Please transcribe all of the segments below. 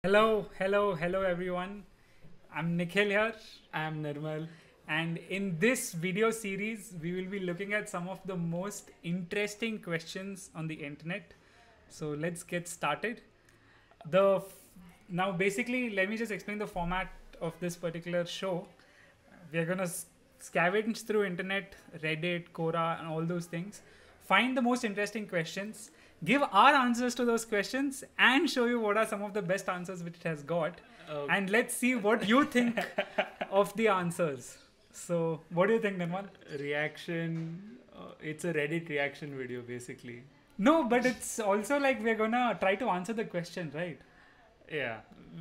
Hello everyone. I'm Nikhil here, I'm Nirmal. and in this video series, we will be looking at some of the most interesting questions on the internet. So let's get started. The f- Now basically, let me just explain the format of this particular show. We are gonna scavenge through internet, Reddit, Quora, and all those things. Find the most interesting questions, give our answers to those questions, and show you what are some of the best answers which it has got. Uh, And let's see what you think of the answers. So, what do you think, Nirmal? Reaction. It's a Reddit reaction video, basically. No, but it's also like we're gonna try to answer the question, right? Yeah.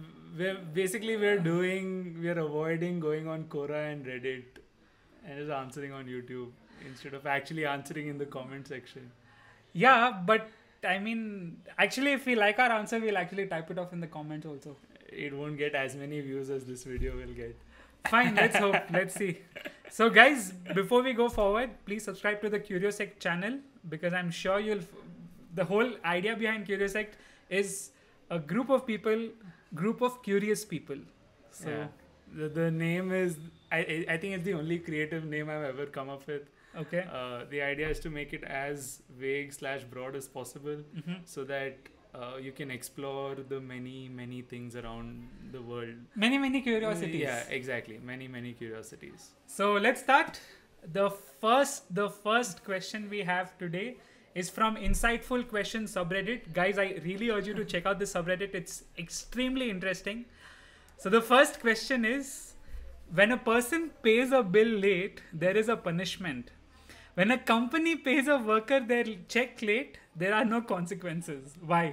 We're avoiding going on Quora and Reddit and just answering on YouTube instead of actually answering in the comment section. Yeah, but I mean, actually, if we like our answer, we'll actually type it off in the comments also. It won't get as many views as this video will get. Fine, let's hope. Let's see. So, guys, before we go forward, please subscribe to the Curiosect channel because I'm sure the whole idea behind Curiosect is a group of people, group of curious people. So, Yeah. The name is, I think it's the only creative name I've ever come up with. okay. The idea is to make it as vague slash broad as possible hmm so that you can explore the many things around the world. Many curiosities. Yeah, exactly. Many curiosities. So let's start. The first question we have today is from Insightful Question subreddit. Guys, I really urge you to check out this subreddit. It's extremely interesting. So the first question is, when a person pays a bill late, there is a punishment. When a company pays a worker their check late, there are no consequences. Why?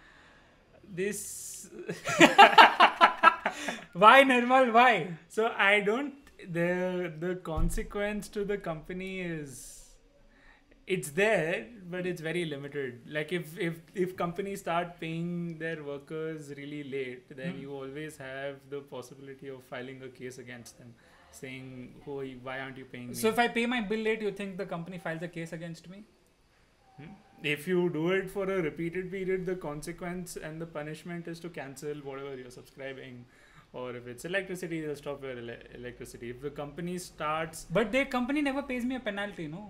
This Why, Nirmal? Why? so I don't the consequence to the company is it's there, but it's very limited. Like if companies start paying their workers really late, then Hmm. you always have the possibility of filing a case against them, saying, "Oh, why aren't you paying me?" So if I pay my bill late, you think the company files a case against me? If you do it for a repeated period, the consequence and the punishment is to cancel whatever you're subscribing. Or if it's electricity, they'll stop your electricity. If the company starts, But their company never pays me a penalty, no?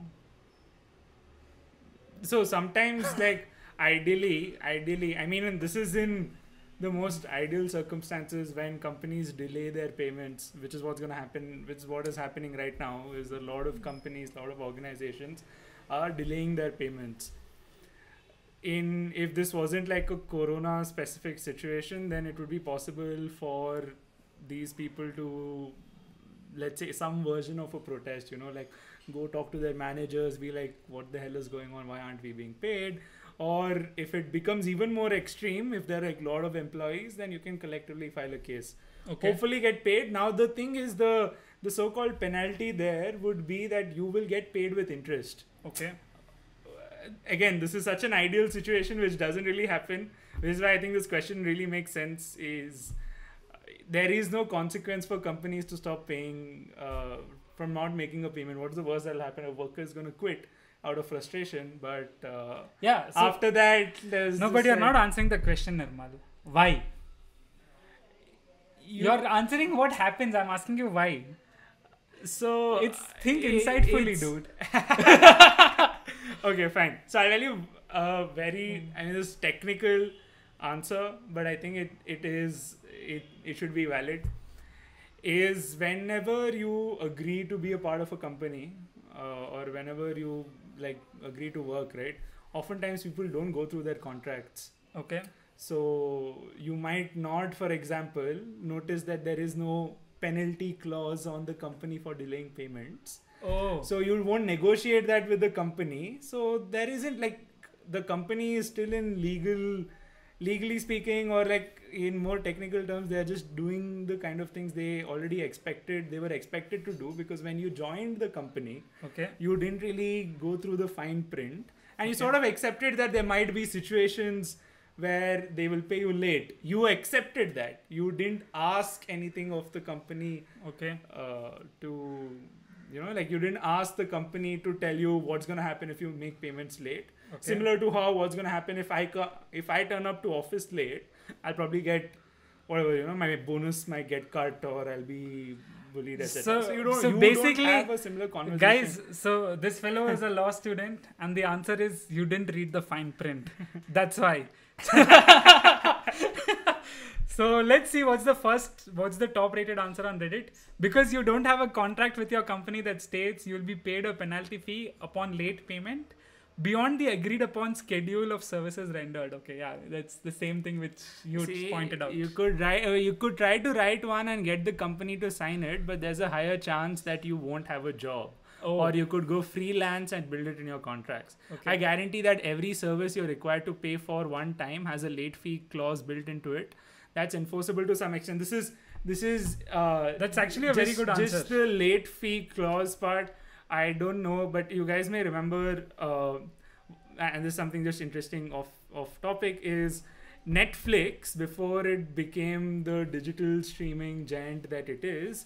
so sometimes like ideally, I mean, and this is in the most ideal circumstances when companies delay their payments, which is what's going to happen, which is what is happening right now. Is a lot of companies, a lot of organizations are delaying their payments. In if this wasn't like a corona specific situation, then it would be possible for these people to, let's say, some version of a protest, like go talk to their managers, be like, what the hell is going on, why aren't we being paid? Or if it becomes even more extreme, if there are a lot of employees, then you can collectively file a case, hopefully get paid. Now the thing is, the so-called penalty there would be that you will get paid with interest. Okay. Again, this is such an ideal situation which doesn't really happen, which is why I think this question really makes sense. Is there is no consequence for companies to stop paying from not making a payment. What's the worst that'll happen? A worker is going to quit out of frustration, but Yeah. So after that, there's no, this, but you're like, not answering the question, Nirmal. Why? You're answering what happens. I'm asking you why. so It's think i- insightfully, it's- dude. Okay, fine. So I'll tell you a very, I mean, this technical answer, but I think it should be valid. Is whenever you agree to be a part of a company, or whenever you like agree to work, right? Oftentimes people don't go through their contracts. Okay. So you might not, for example, notice that there is no penalty clause on the company for delaying payments. Oh. So you won't negotiate that with the company. So there isn't like the company is still in legally speaking, or like in more technical terms, they're just doing the kind of things they were expected to do, because when you joined the company, Okay. you didn't really go through the fine print, and you Okay. sort of accepted that there might be situations where they will pay you late. You accepted that. You didn't ask anything of the company Okay. to, like you didn't ask the company to tell you what's going to happen if you make payments late. Okay. Similar to how what's going to happen if I turn up to office late, I'll probably get whatever, you know, my bonus might get cut or I'll be bullied, etc. So- you don't, so you basically, don't have a similar conversation. Guys, so this fellow is a law student, and the answer is you didn't read the fine print. That's why. So let's see what's the top rated answer on Reddit. Because you don't have a contract with your company that states you'll be paid a penalty fee upon late payment beyond the agreed upon schedule of services rendered. Okay, yeah, that's the same thing which you pointed out. You could try to write one and get the company to sign it, but there's a higher chance that you won't have a job. Oh. Or you could go freelance and build it in your contracts. Okay. I guarantee that every service you're required to pay for one time has a late fee clause built into it. That's enforceable to some extent. This is That's actually a very good answer. Just the late fee clause part, I don't know, but you guys may remember, and this is something just interesting off topic, is Netflix, before it became the digital streaming giant that it is,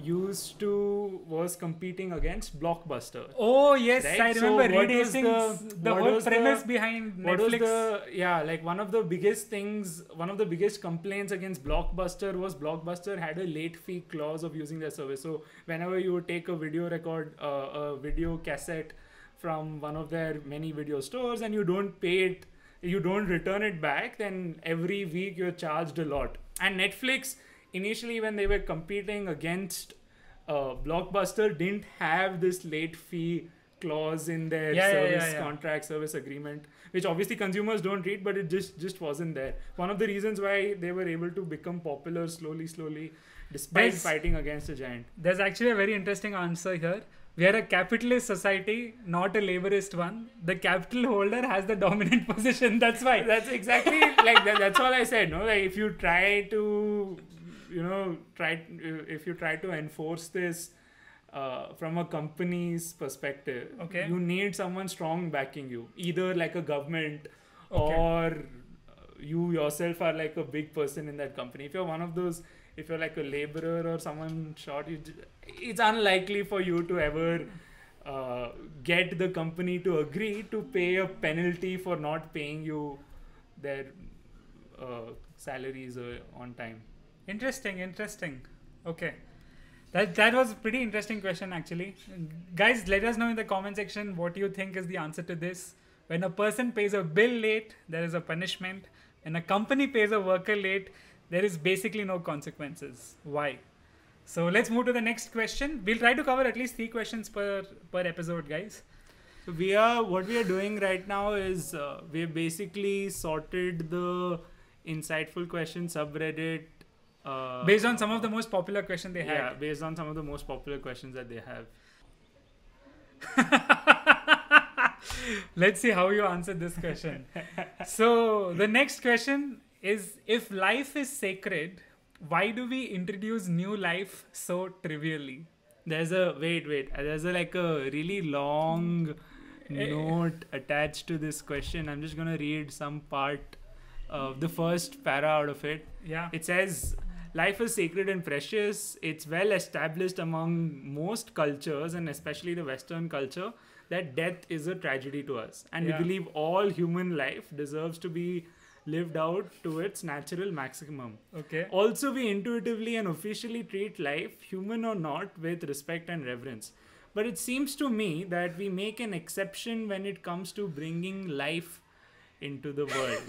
was competing against Blockbuster. Oh yes, Right? I remember So what Reed was Hastings. The what whole was premise behind What was Netflix. like one of the biggest complaints against Blockbuster was Blockbuster had a late fee clause of using their service. So whenever you would take a video video cassette from one of their many video stores and you don't pay it, you don't return it back, then every week you're charged a lot. And Netflix, initially when they were competing against Blockbuster, didn't have this late fee clause in their contract service agreement, which obviously consumers don't read, but it just wasn't there. One of the reasons why they were able to become popular slowly despite fighting against a giant. There's actually a very interesting answer here. We are a capitalist society, not a laborist one. The capital holder has the dominant position. That's why. That's exactly like that. That's all I said. No, like if you try to, if you try to enforce this from a company's perspective, Okay. you need someone strong backing you, either like a government Okay. or you yourself are like a big person in that company. If you're one of those, if you're like a laborer or someone short, it's unlikely for you to ever get the company to agree to pay a penalty for not paying you their salaries on time. Interesting. Okay. That was a pretty interesting question actually. Guys, let us know in the comment section what you think is the answer to this. When a person pays a bill late, there is a punishment. When a company pays a worker late, there is basically no consequences. Why? So let's move to the next question. We'll try to cover at least 3 questions per episode, guys. So what we are doing right now is we have basically sorted the insightful question subreddit Based on some of the most popular questions they had. Yeah, based on some of the most popular questions that they have. Let's see how you answer this question. So the next question is, if life is sacred, why do we introduce new life so trivially? There's a there's like a really long note attached to this question. I'm just gonna read some part of the first para out of it. Yeah. It says, life is sacred and precious. It's well established among most cultures, and especially the Western culture, that death is a tragedy to us. And we believe all human life deserves to be lived out to its natural maximum. Okay. Also, we intuitively and officially treat life, human or not, with respect and reverence. But it seems to me that we make an exception when it comes to bringing life into the world.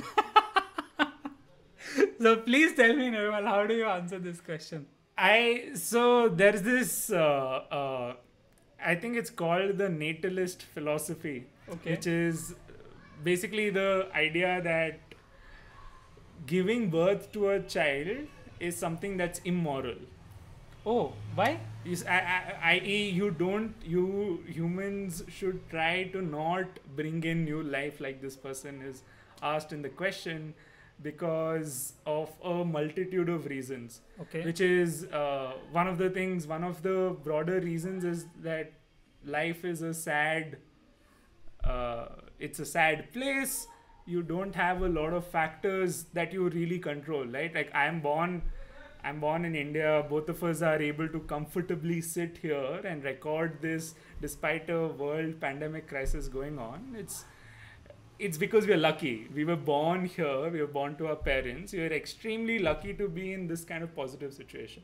So please tell me, Nirmal, how do you answer this question? So there's this, I think it's called the natalist philosophy, which is basically the idea that giving birth to a child is something that's immoral. Oh, why? I.e., you humans should try to not bring in new life like this person is asked in the question, because of a multitude of reasons. Okay. Which is one of the broader reasons is that life is a sad place. You don't have a lot of factors that you really control, right? Like I'm born in India. Both of us are able to comfortably sit here and record this despite a world pandemic crisis going on. it's because we're lucky. We were born here. We were born to our parents. We are extremely lucky to be in this kind of positive situation.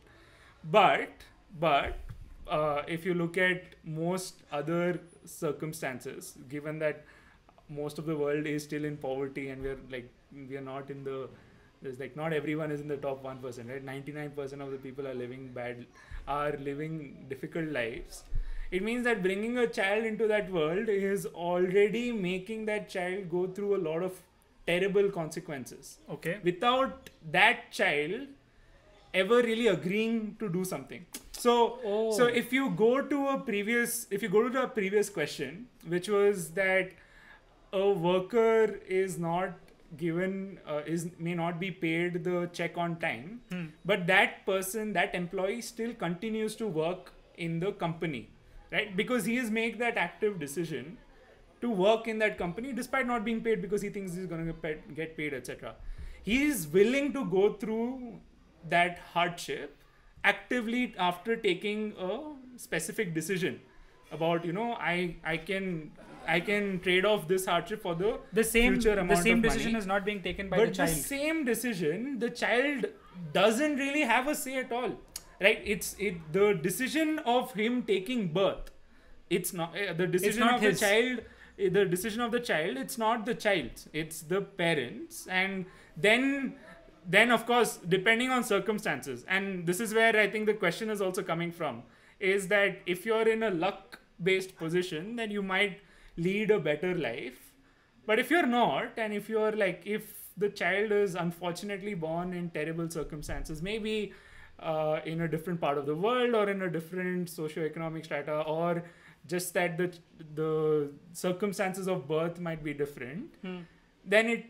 But if you look at most other circumstances, given that most of the world is still in poverty and we are not in the, there's like not everyone is in the top 1%, right? 99% of the people are living difficult lives. It means that bringing a child into that world is already making that child go through a lot of terrible consequences Okay. without that child ever really agreeing to do something. So if you go to a previous question, which was that a worker is not given may not be paid the check on time, but that employee still continues to work in the company, right? Because he has made that active decision to work in that company despite not being paid, because he thinks he's going to get paid, etc. He is willing to go through that hardship actively after taking a specific decision about, I can trade off this hardship for the future amount the same of decision money. is not being taken by But the child. same decision, the child doesn't really have a say at all, right? The decision of him taking birth. It's not the decision not of his. the child. The decision of the child. It's not the child's. It's the parents. And then of course, depending on circumstances, and this is where I think the question is also coming from, is that if you're in a luck-based position, then you might lead a better life. But if you're not, and if the child is unfortunately born in terrible circumstances, maybe in a different part of the world or in a different socioeconomic strata, or just that the circumstances of birth might be different, then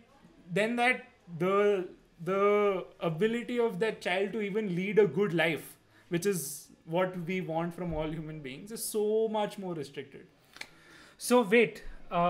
the ability of that child to even lead a good life, which is what we want from all human beings, is so much more restricted. So wait,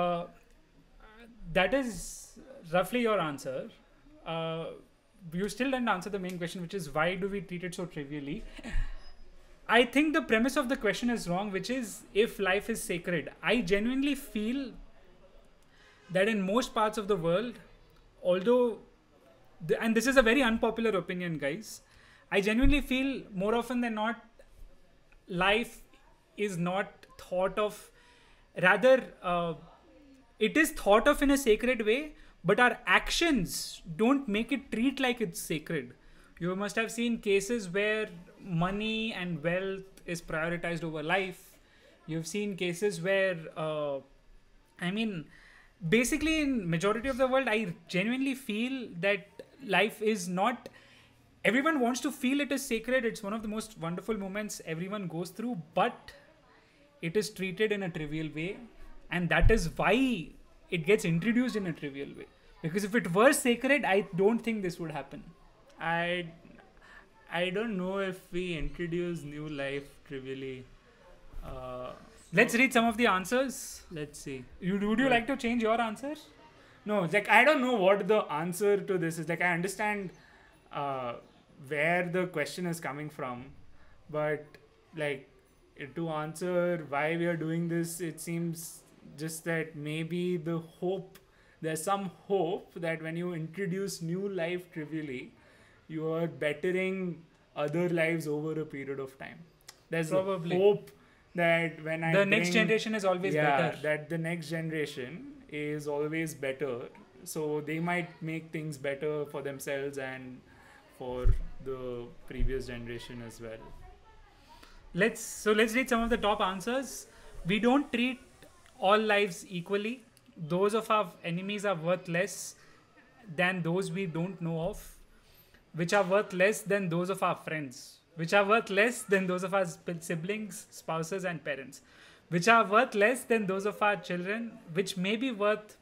that is roughly your answer. You still didn't answer the main question, which is why do we treat it so trivially? I think the premise of the question is wrong, which is if life is sacred. I genuinely feel that in most parts of the world, although, and this is a very unpopular opinion, guys, I genuinely feel more often than not, life is not thought of, rather, it is thought of in a sacred way, but our actions don't make it treat like it's sacred. You must have seen cases where money and wealth is prioritized over life. You've seen cases where, basically in majority of the world, I genuinely feel that life is not, everyone wants to feel it is sacred. It's one of the most wonderful moments everyone goes through, but it is treated in a trivial way. And that is why it gets introduced in a trivial way. Because if it were sacred, I don't think this would happen. I don't know if we introduce new life trivially. Let's read some of the answers. Let's see. Would you like to change your answer? No, I don't know what the answer to this is. I understand where the question is coming from, but to answer why we are doing this, it seems just that maybe there's some hope that when you introduce new life trivially, you are bettering other lives over a period of time. There's Probably. hope that when The next generation is always better. that the next generation is always better. So they might make things better for themselves and for the previous generation as well. Let's read some of the top answers. We don't treat all lives equally. Those of our enemies are worth less than those we don't know of, which are worth less than those of our friends, which are worth less than those of our siblings, spouses, and parents, which are worth less than those of our children, which may be worth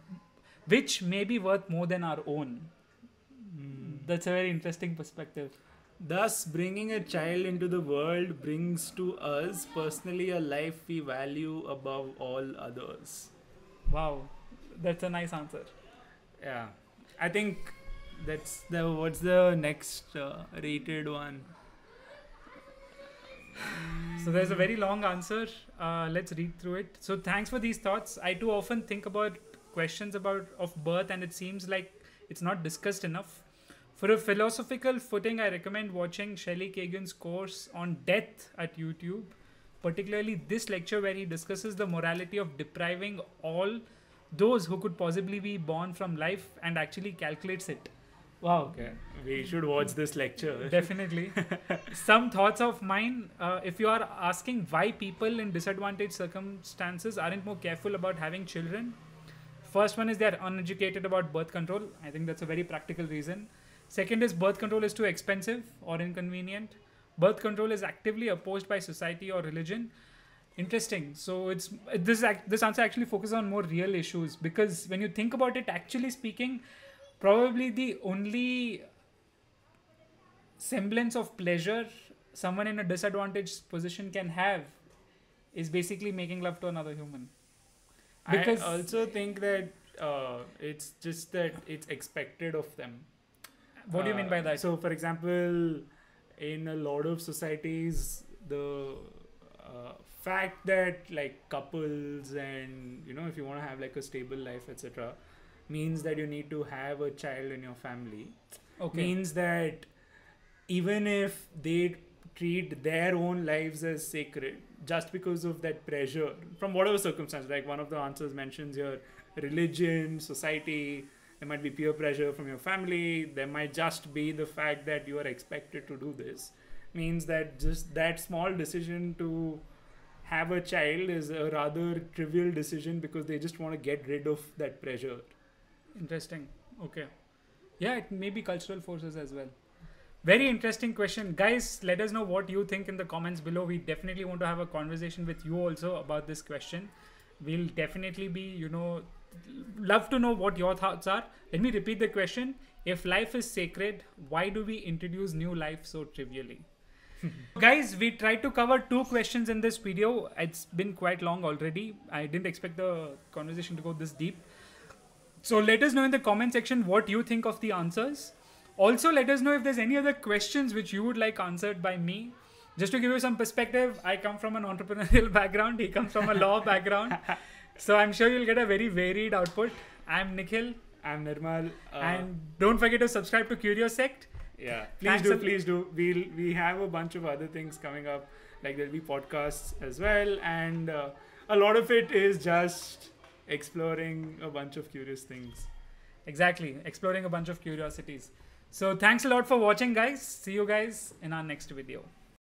more than our own. That's a very interesting perspective. Thus, bringing a child into the world brings to us personally a life we value above all others. Wow, that's a nice answer. Yeah, I think what's the next rated one? So there's a very long answer. Let's read through it. So thanks for these thoughts. I too often think about questions about of birth, and it seems like it's not discussed enough. For a philosophical footing, I recommend watching Shelley Kagan's course on death at YouTube, particularly this lecture where he discusses the morality of depriving all those who could possibly be born from life and actually calculates it. Wow. Okay, we should watch this lecture. Definitely. Some thoughts of mine. If you are asking why people in disadvantaged circumstances aren't more careful about having children, first one is they're uneducated about birth control. I think that's a very practical reason. Second is birth control is too expensive or inconvenient. Birth control is actively opposed by society or religion. Interesting. So this answer actually focuses on more real issues, because when you think about it, actually speaking, probably the only semblance of pleasure someone in a disadvantaged position can have is basically making love to another human. Because I also think that it's just that it's expected of them. What do you mean by that? So, for example, in a lot of societies, the fact that like couples and if you want to have like a stable life, etc., means that you need to have a child in your family. Okay. Means that even if they treat their own lives as sacred, just because of that pressure from whatever circumstance, like one of the answers mentions here, religion, society, there might be peer pressure from your family, there might just be the fact that you are expected to do this, means that just that small decision to have a child is a rather trivial decision because they just want to get rid of that pressure. Interesting. Okay. Yeah, it may be cultural forces as well. Very interesting question. Guys, let us know what you think in the comments below. We definitely want to have a conversation with you also about this question. We'll definitely be, love to know what your thoughts are. Let me repeat the question. If life is sacred, why do we introduce new life so trivially? Guys, we tried to cover 2 questions in this video. It's been quite long already. I didn't expect the conversation to go this deep. So let us know in the comment section what you think of the answers. Also, let us know if there's any other questions which you would like answered by me. Just to give you some perspective, I come from an entrepreneurial background. He comes from a law background. So I'm sure you'll get a very varied output. I'm Nikhil. I'm Nirmal. And don't forget to subscribe to Curiosect. Yeah, Thanks please do. We have a bunch of other things coming up. Like there'll be podcasts as well. And a lot of it is just exploring a bunch of curious things. Exactly. Exploring a bunch of curiosities. So thanks a lot for watching, guys. See you guys in our next video.